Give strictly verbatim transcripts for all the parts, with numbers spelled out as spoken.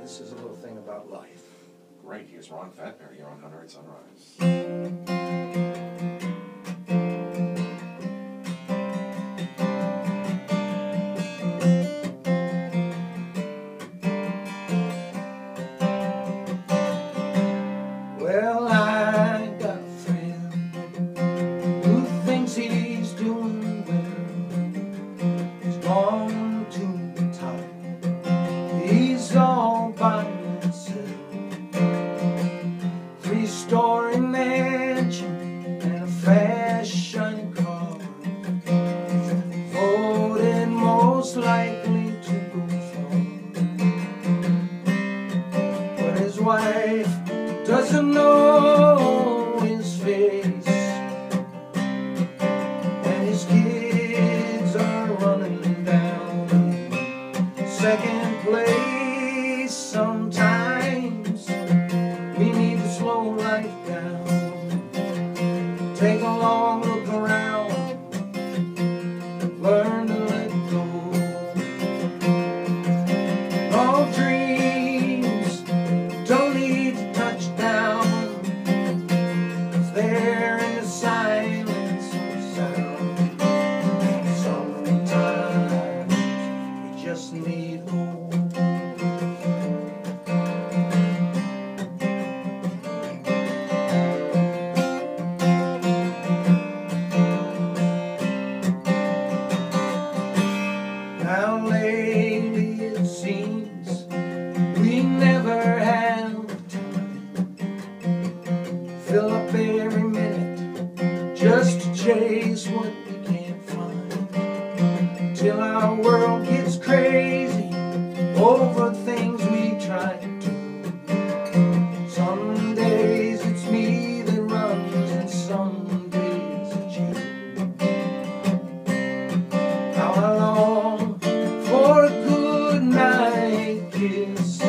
this is a little thing about life. Great. Here's Ron Fatner here on Hunter at Sunrise. Well, I got a friend who thinks he's doing well. He's gone to the top. He's all by himself. Three-story mansion and a fast shiny car. Voted most likely to go far. But his wife doesn't know his face, and his kids are running down second place. Sometimes we need to slow life down, take a long look around, learn to let go. All dreams don't need to touch down, there in the silence of sound. Sometimes we just need hope. Now lately it seems we never have time. Fill up every minute just to chase what we can't find, till our world gets crazy over things we try to do. Some days it's me that runs, and some days it's you. How I long for a good night kiss.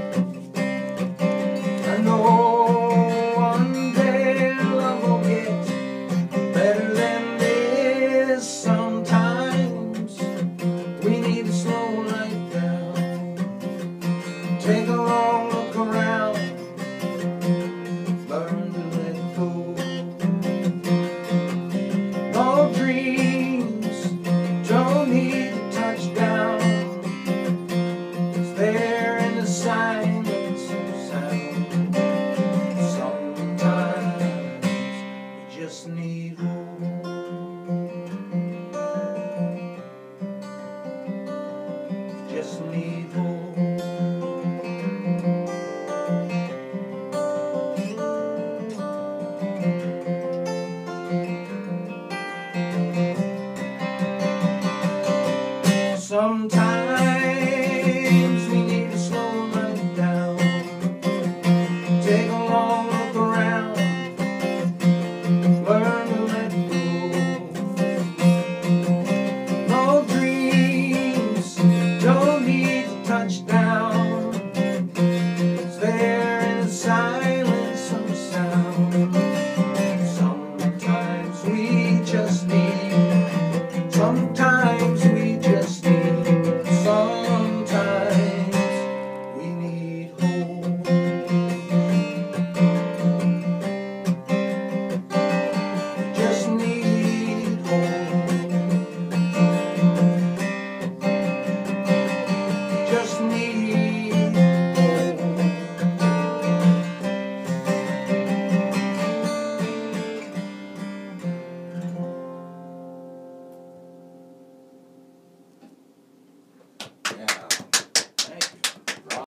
I know one day love will get better than this. Sometimes we need to slow life down, take a long